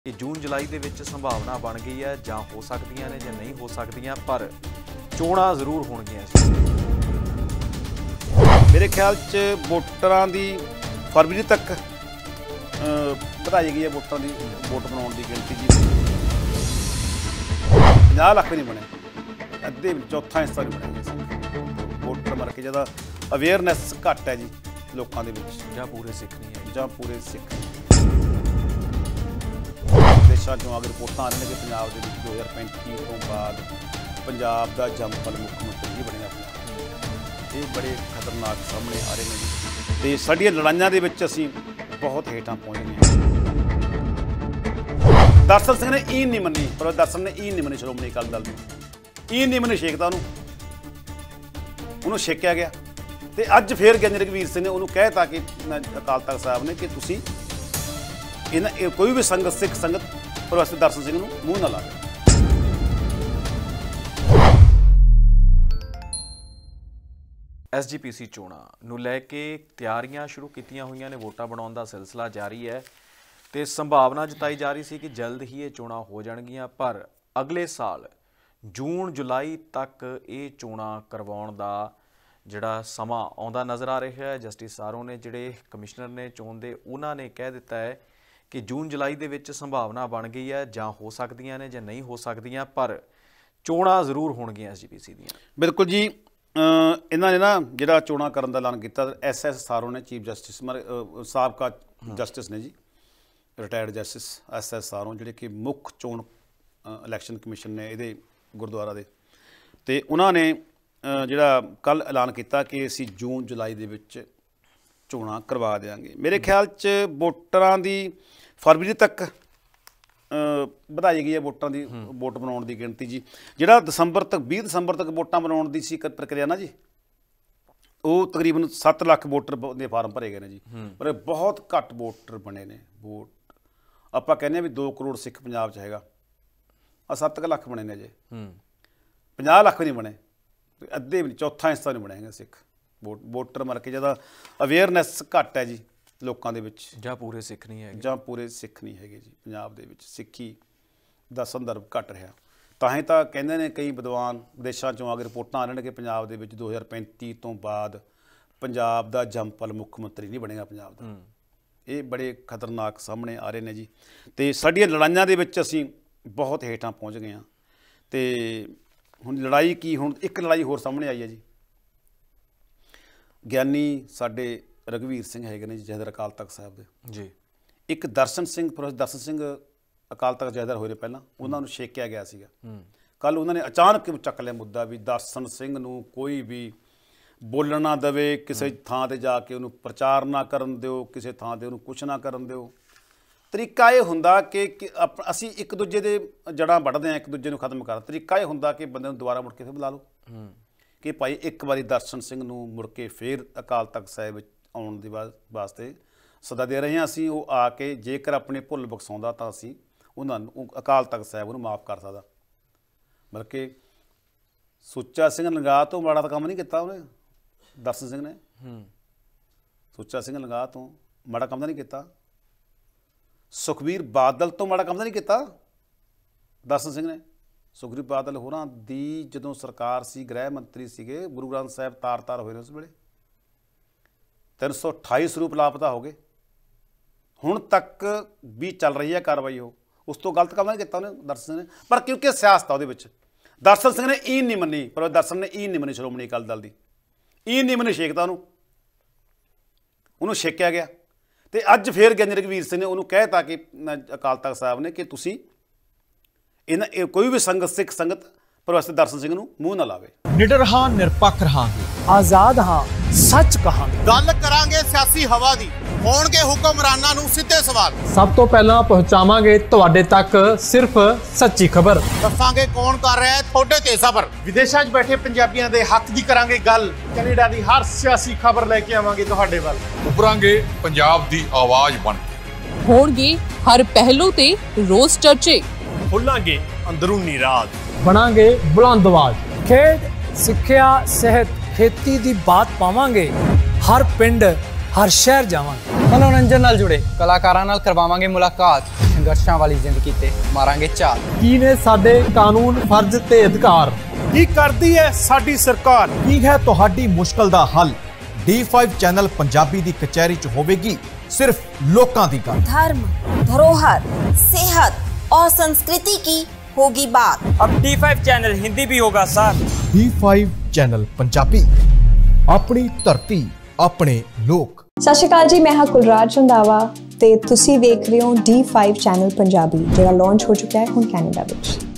कि जून जुलाई ਦੇ ਵਿੱਚ ਸੰਭਾਵਨਾ ਬਣ ਗਈ ਹੈ ਜਾਂ ਹੋ ਸਕਦੀਆਂ ਨੇ ਜਾਂ ਨਹੀਂ ਹੋ ਸਕਦੀਆਂ ਪਰ ਚੋਣਾਂ ਜ਼ਰੂਰ ਹੋਣਗੀਆਂ। ਮੇਰੇ ਖਿਆਲ 'ਚ ਵੋਟਰਾਂ ਦੀ ਫਰਵਰੀ ਤੱਕ ਵਧਾਈ ਗਈ ਹੈ ਵੋਟਾਂ ਦੀ ਵੋਟ ਬਣਾਉਣ ਦੀ ਗਿਣਤੀ ਜੀ 50 ਲੱਖ ਨਹੀਂ ਬਣੇ, ਅੱਧੇ ਚੌਥਾ ਹਿੱਸਾ ਨਹੀਂ ਬਣਿਆ ਵੋਟਰ ਮਰ ਕੇ ਜਿਹਦਾ ਅਵੇਅਰਨੈਸ ਘੱਟ ਹੈ ਜੀ ਲੋਕਾਂ ਦੇ ਵਿੱਚ ਜਾਂ ਪੂਰੇ ਸਿੱਖ ਨਹੀਂ ਹੈ ਜਾਂ ਪੂਰੇ ਸਿੱਖ ਦੇਸ਼ਾਂ 'ਚੋਂ ਅਗਰ ਰਿਪੋਰਟਾਂ ਆ ਰਹੀਆਂ ਕਿ ਪੰਜਾਬ ਦੇ ਵਿੱਚ 2035 ਤੋਂ ਬਾਅਦ ਪੰਜਾਬ ਦਾ ਜੰਮਪਲ ਮੁੱਖ ਮੰਤਰੀ ਨਹੀਂ ਬਣੇਗਾ। ਇਹ ਬੜੇ ਖਤਰਨਾਕ ਸਾਹਮਣੇ ਆ ਰਹੇ ਨੇ ਜੀ ਅਤੇ ਸਾਡੀਆਂ ਲੜਾਈਆਂ ਦੇ ਵਿੱਚ ਅਸੀਂ ਬਹੁਤ ਹੇਠਾਂ ਪਹੁੰਚ ਗਏ ਹਾਂ। ਦਰਸ਼ਨ ਸਿੰਘ ਨੇ ਈਨ ਨਹੀਂ ਮੰਨੀ, ਪਰ ਦਰਸ਼ਨ ਨੇ ਈਨ ਨਹੀਂ ਮੰਨੀ ਸ਼੍ਰੋਮਣੀ ਅਕਾਲੀ ਦਲ ਦੀ, ਈਨ ਨਹੀਂ ਮੰਨੀ ਛੇਕਦਾ ਉਹਨੂੰ ਛੇਕਿਆ ਗਿਆ ਅਤੇ ਅੱਜ ਫਿਰ ਗਿਆਨੀ ਰਘਵੀਰ ਸਿੰਘ ਨੇ ਉਹਨੂੰ ਕਹਿ ਤਾ ਕਿ ਅਕਾਲ ਤਖਤ ਸਾਹਿਬ ਨੇ ਕਿ ਤੁਸੀਂ ਇਹਨਾਂ ਕੋਈ ਵੀ ਸੰਗਤ ਸਿੱਖ ਸੰਗਤ ਪ੍ਰੋਫੈਸਰ ਦਰਸ਼ਨ ਸਿੰਘ ਨੂੰ ਮੂੰਹ ਨਾ ਲਾਵੇ। SGPC ਚੋਣਾਂ ਨੂੰ ਲੈ ਕੇ ਤਿਆਰੀਆਂ ਸ਼ੁਰੂ ਕੀਤੀਆਂ ਹੋਈਆਂ ਨੇ, ਵੋਟਾਂ ਬਣਾਉਣ ਦਾ ਸਿਲਸਿਲਾ ਜਾਰੀ ਹੈ ਤੇ ਸੰਭਾਵਨਾ ਜਤਾਈ ਜਾ ਰਹੀ ਸੀ ਕਿ ਜਲਦ ਹੀ ਇਹ ਚੋਣਾਂ ਹੋ ਜਾਣਗੀਆਂ, ਪਰ ਅਗਲੇ ਸਾਲ ਜੂਨ ਜੁਲਾਈ ਤੱਕ ਇਹ ਚੋਣਾਂ ਕਰਵਾਉਣ ਦਾ ਜਿਹੜਾ ਸਮਾਂ ਆਉਂਦਾ ਨਜ਼ਰ ਆ ਰਿਹਾ ਹੈ। ਜਸਟਿਸ ਸਾਰੋਂ ਨੇ ਜਿਹੜੇ ਕਮਿਸ਼ਨਰ ਨੇ ਚੋਣ ਦੇ, ਉਹਨਾਂ ਨੇ ਕਹਿ ਦਿੱਤਾ ਹੈ ਕਿ ਜੂਨ ਜੁਲਾਈ ਦੇ ਵਿੱਚ ਸੰਭਾਵਨਾ ਬਣ ਗਈ ਹੈ ਜਾਂ ਹੋ ਸਕਦੀਆਂ ਨੇ ਜਾਂ ਨਹੀਂ ਹੋ ਸਕਦੀਆਂ ਪਰ ਚੋਣਾਂ ਜ਼ਰੂਰ ਹੋਣਗੀਆਂ SGPC ਦੀਆਂ। ਬਿਲਕੁਲ ਜੀ, ਇਹਨਾਂ ਨੇ ਨਾ ਜਿਹੜਾ ਚੋਣਾਂ ਕਰਨ ਦਾ ਐਲਾਨ ਕੀਤਾ, SS ਸਾਰੋਂ ਨੇ ਚੀਫ ਜਸਟਿਸ ਸਾਬਕਾ ਜਸਟਿਸ ਨੇ ਜੀ, ਰਿਟਾਇਰਡ ਜਸਟਿਸ SS ਸਾਰੋਂ ਜਿਹੜੇ ਕਿ ਮੁੱਖ ਚੋਣ ਇਲੈਕਸ਼ਨ ਕਮਿਸ਼ਨ ਨੇ ਇਹਦੇ ਗੁਰਦੁਆਰਾ ਦੇ, ਅਤੇ ਉਹਨਾਂ ਨੇ ਜਿਹੜਾ ਕੱਲ੍ਹ ਐਲਾਨ ਕੀਤਾ ਕਿ ਅਸੀਂ ਜੂਨ ਜੁਲਾਈ ਦੇ ਵਿੱਚ ਚੋਣਾਂ ਕਰਵਾ ਦਿਆਂਗੇ। ਮੇਰੇ ਖਿਆਲ 'ਚ ਵੋਟਰਾਂ ਦੀ ਫਰਵਰੀ ਤੱਕ ਵਧਾਈ ਗਈ ਹੈ ਵੋਟਾਂ ਦੀ ਵੋਟ ਬਣਾਉਣ ਦੀ ਗਿਣਤੀ ਜੀ। ਜਿਹੜਾ ਦਸੰਬਰ ਤੱਕ 20 ਦਸੰਬਰ ਤੱਕ ਵੋਟਾਂ ਬਣਾਉਣ ਦੀ ਸੀ ਪ੍ਰਕਿਰਿਆ ਨਾ ਜੀ, ਉਹ ਤਕਰੀਬਨ 7 ਲੱਖ ਵੋਟਰ ਦੇ ਫਾਰਮ ਭਰੇ ਗਏ ਨੇ ਜੀ, ਪਰ ਬਹੁਤ ਘੱਟ ਵੋਟਰ ਬਣੇ ਨੇ। ਵੋਟ ਆਪਾਂ ਕਹਿੰਦੇ ਹਾਂ ਵੀ 2 ਕਰੋੜ ਸਿੱਖ ਪੰਜਾਬ 'ਚ ਹੈਗਾ, ਆ 7 ਲੱਖ ਬਣੇ ਨੇ ਜੇ, 50 ਲੱਖ ਨਹੀਂ ਬਣੇ, ਅੱਧੇ ਚੌਥਾ ਹਿੱਸਾ ਨਹੀਂ ਬਣਿਆ ਸਿੱਖ ਵੋਟਰ ਮਰ ਕੇ ਜਿਹਦਾ ਅਵੇਅਰਨੈਸ ਘੱਟ ਹੈ ਜੀ ਲੋਕਾਂ ਦੇ ਵਿੱਚ ਜਾਂ ਪੂਰੇ ਸਿੱਖ ਨਹੀਂ ਹੈਗੇ, ਜਾਂ ਪੂਰੇ ਸਿੱਖ ਨਹੀਂ ਹੈਗੇ ਜੀ। ਪੰਜਾਬ ਦੇ ਵਿੱਚ ਸਿੱਖੀ ਦਾ ਸੰਦਰਭ ਘੱਟ ਰਿਹਾ, ਤਾਂ ਹੀ ਤਾਂ ਕਹਿੰਦੇ ਨੇ ਕਈ ਵਿਦਵਾਨ ਵਿਦੇਸ਼ਾਂ 'ਚੋਂ ਆ ਕੇ ਰਿਪੋਰਟਾਂ ਆ ਰਹੀਆਂ ਕਿ ਪੰਜਾਬ ਦੇ ਵਿੱਚ 2035 ਤੋਂ ਬਾਅਦ ਪੰਜਾਬ ਦਾ ਜੰਮਪਲ ਮੁੱਖ ਮੰਤਰੀ ਨਹੀਂ ਬਣੇਗਾ ਪੰਜਾਬ ਦਾ। ਇਹ ਬੜੇ ਖਤਰਨਾਕ ਸਾਹਮਣੇ ਆ ਰਹੇ ਨੇ ਜੀ ਅਤੇ ਸਾਡੀਆਂ ਲੜਾਈਆਂ ਦੇ ਵਿੱਚ ਅਸੀਂ ਬਹੁਤ ਹੇਠਾਂ ਪਹੁੰਚ ਗਏ ਹਾਂ। ਅਤੇ ਹੁਣ ਲੜਾਈ ਕੀ, ਹੁਣ ਇੱਕ ਲੜਾਈ ਹੋਰ ਸਾਹਮਣੇ ਆਈ ਹੈ ਜੀ। ਗਿਆਨੀ ਸਾਡੇ ਰਘਵੀਰ ਸਿੰਘ ਹੈਗੇ ਨੇ ਜੀ, ਜਥੇਦਾਰ ਅਕਾਲ ਤਖਤ ਸਾਹਿਬ ਦੇ ਜੀ। ਇੱਕ ਦਰਸ਼ਨ ਸਿੰਘ, ਪ੍ਰੋਫੈਸਰ ਦਰਸ਼ਨ ਸਿੰਘ ਅਕਾਲ ਤਖਤ ਜਥੇਦਾਰ ਹੋਏ ਨੇ ਪਹਿਲਾਂ, ਉਹਨਾਂ ਨੂੰ ਛੇਕਿਆ ਗਿਆ ਸੀਗਾ। ਕੱਲ੍ਹ ਉਹਨਾਂ ਨੇ ਅਚਾਨਕ ਚੱਕ ਲਿਆ ਮੁੱਦਾ ਵੀ ਦਰਸ਼ਨ ਸਿੰਘ ਨੂੰ ਕੋਈ ਵੀ ਬੋਲਣ ਨਾ ਦੇਵੇ, ਕਿਸੇ ਥਾਂ 'ਤੇ ਜਾ ਕੇ ਉਹਨੂੰ ਪ੍ਰਚਾਰ ਨਾ ਕਰਨ ਦਿਓ, ਕਿਸੇ ਥਾਂ 'ਤੇ ਉਹਨੂੰ ਕੁਛ ਨਾ ਕਰਨ ਦਿਓ। ਤਰੀਕਾ ਇਹ ਹੁੰਦਾ ਕਿ ਅਸੀਂ ਇੱਕ ਦੂਜੇ ਦੇ ਜੜ੍ਹਾਂ ਵੱਢਦੇ ਹਾਂ, ਇੱਕ ਦੂਜੇ ਨੂੰ ਖਤਮ ਕਰ। ਤਰੀਕਾ ਇਹ ਹੁੰਦਾ ਕਿ ਬੰਦੇ ਨੂੰ ਦੁਬਾਰਾ ਮੁੜ ਕੇ ਫਿਰ ਬੁਲਾ ਲਓ ਕਿ ਭਾਈ ਇੱਕ ਵਾਰੀ ਦਰਸ਼ਨ ਸਿੰਘ ਨੂੰ ਮੁੜ ਕੇ ਫਿਰ ਅਕਾਲ ਤਖਤ ਸਾਹਿਬ ਵਿੱਚ ਆਉਣ ਦੇ ਵਾਸਤੇ ਸੱਦਾ ਦੇ ਰਹੇ ਹਾਂ ਅਸੀਂ। ਉਹ ਆ ਕੇ ਜੇਕਰ ਆਪਣੇ ਭੁੱਲ ਬਖਸ਼ਾਉਂਦਾ ਤਾਂ ਅਸੀਂ ਉਹਨਾਂ ਨੂੰ ਅਕਾਲ ਤਖਤ ਸਾਹਿਬ ਉਹਨੂੰ ਮਾफ़ ਕਰ ਸਕਦਾ। ਬਲਕਿ ਸੁੱਚਾ ਸਿੰਘ ਲੰਗਾਹ ਤੋਂ ਮਾੜਾ ਤਾਂ ਕੰਮ ਨਹੀਂ ਕੀਤਾ ਉਹਨੇ, ਦਰਸ਼ਨ ਸਿੰਘ ਨੇ। ਸੁੱਚਾ ਸਿੰਘ ਲੰਗਾਹ ਤੋਂ ਮਾੜਾ ਕੰਮ ਤਾਂ ਨਹੀਂ ਕੀਤਾ, ਸੁਖਬੀਰ ਬਾਦਲ ਤੋਂ ਮਾੜਾ ਕੰਮ ਤਾਂ ਨਹੀਂ ਕੀਤਾ ਦਰਸ਼ਨ ਸਿੰਘ ਨੇ। ਸੁਖਬੀਰ ਬਾਦਲ ਹੋਰਾਂ ਦੀ ਜਦੋਂ ਸਰਕਾਰ ਸੀ, ਗ੍ਰਹਿ ਮੰਤਰੀ ਸੀਗੇ, ਗੁਰੂ ਗ੍ਰੰਥ ਸਾਹਿਬ ਤਾਰ ਹੋਏ ਨੇ ਉਸ ਵੇਲੇ, 328 ਸਰੂਪ ਲਾਪਤਾ ਹੋ ਗਏ, ਹੁਣ ਤੱਕ ਵੀ ਚੱਲ ਰਹੀ ਹੈ ਕਾਰਵਾਈ। ਉਹ ਉਸ ਤੋਂ ਗਲਤ ਕੰਮ ਨਹੀਂ ਕੀਤਾ ਉਹਨੇ ਦਰਸ਼ਨ ਸਿੰਘ ਨੇ, ਪਰ ਕਿਉਂਕਿ ਸਿਆਸਤ ਆ ਉਹਦੇ ਵਿੱਚ। ਦਰਸ਼ਨ ਸਿੰਘ ਨੇ ਈਨ ਨਹੀਂ ਮੰਨੀ, ਪਰ ਦਰਸ਼ਨ ਨੇ ਈਨ ਨਹੀਂ ਮੰਨੀ ਸ਼੍ਰੋਮਣੀ ਅਕਾਲੀ ਦਲ ਦੀ, ਈਨ ਨਹੀਂ ਮੰਨੀ ਛੇਕਦਾ ਉਹਨੂੰ ਛੇਕਿਆ ਗਿਆ ਅਤੇ ਅੱਜ ਫਿਰ ਗਿਆਨੀ ਰਘਵੀਰ ਸਿੰਘ ਨੇ ਉਹਨੂੰ ਕਹਿ ਤਾ ਕਿ ਅਕਾਲ ਤਖਤ ਸਾਹਿਬ ਨੇ ਕਿ ਤੁਸੀਂ ਕੋਈ ਵੀ ਸੰਗਤ ਸਿੱਖ ਸੰਗਤ ਪ੍ਰੋਫੈਸਰ ਦਰਸ਼ਨ ਸਿੰਘ ਨੂੰ ਮੂੰਹ ਨਾ ਲਾਵੇ। ਨਿਡਰ ਹਾਂ, ਨਿਰਪੱਖ ਰਹਾਂਗੇ, ਆਜ਼ਾਦ ਹਾਂ, ਸੱਚ ਕਹਾਂਗੇ। ਗੱਲ ਕਰਾਂਗੇ ਸਿਆਸੀ ਹਵਾ ਦੀ, ਹੋਣਗੇ ਹੁਕਮਰਾਨਾਂ ਨੂੰ ਸਿੱਧੇ ਸਵਾਲ। ਸਭ ਤੋਂ ਪਹਿਲਾਂ ਪਹੁੰਚਾਵਾਂਗੇ ਤੁਹਾਡੇ ਤੱਕ ਸਿਰਫ ਸੱਚੀ ਖਬਰ। ਦੱਸਾਂਗੇ ਕੌਣ ਕਰ ਰਿਹਾ ਹੈ ਤੁਹਾਡੇ ਤੇ ਸਬਰ। ਵਿਦੇਸ਼ਾਂ 'ਚ ਬੈਠੇ ਪੰਜਾਬੀਆਂ ਦੇ ਹੱਕ ਦੀ ਕਰਾਂਗੇ ਗੱਲ। ਕੈਨੇਡਾ ਦੀ ਹਰ ਸਿਆਸੀ ਖਬਰ ਲੈ ਕੇ ਆਵਾਂਗੇ ਤੁਹਾਡੇ ਵੱਲ। ਉਭਰਾਂਗੇ ਪੰਜਾਬ ਦੀ ਆਵਾਜ਼ ਬਣ ਕੇ। ਹੋਣਗੇ ਹਰ ਪਹਿਲੂ ਤੇ ਰੋਜ਼ ਚਰਚੇ। ਖੋਲਾਂਗੇ ਅੰਦਰੂਨੀ ਰਾਜ। ਬਣਾਂਗੇ ਬੁਲੰਦ ਆਵਾਜ਼। ਖੇਡ, ਸਿੱਖਿਆ, ਸਿਹਤ, ਖੇਤੀ ਦੀ ਬਾਤ ਪਾਵਾਂਗੇ। ਹਰ ਪਿੰਡ, ਹਰ ਸ਼ਹਿਰ ਜਾਵਾਂਗੇ। मनोरंजन नाल जुड़े कलाकारां नाल करवावांगे मुलाकात। ਸੰਘਰਸ਼ਾਂ ਵਾਲੀ ਜ਼ਿੰਦਗੀ ਤੇ ਮਾਰਾਂਗੇ ਝਾਤ। ਕੀ ਨੇ ਸਾਡੇ ਕਾਨੂੰਨ, ਫਰਜ਼ ਤੇ ਅਧਿਕਾਰ? ਕੀ ਕਰਦੀ ਹੈ ਸਾਡੀ ਸਰਕਾਰ? ਕੀ ਹੈ ਤੁਹਾਡੀ ਮੁਸ਼ਕਲ ਦਾ ਹੱਲ? D5 ਚੈਨਲ ਪੰਜਾਬੀ ਦੀ ਕਚਹਿਰੀ 'ਚ ਹੋਵੇਗੀ सिर्फ लोकां दी गल। धर्म, धरोहर, सेहत और संस्कृति की होगी बात। अब D5 चैनल हिंदी भी होगा सर। D5 चैनल पंजाबी, अपनी धरती अपने लोक। सत श्री अकाल जी, मैं हाँ कुलराज रंधावा ते तुसी देख रहे हो D5 चैनल पंजाबी, जिहड़ा लॉन्च हो चुका है हुण कैनेडा विच।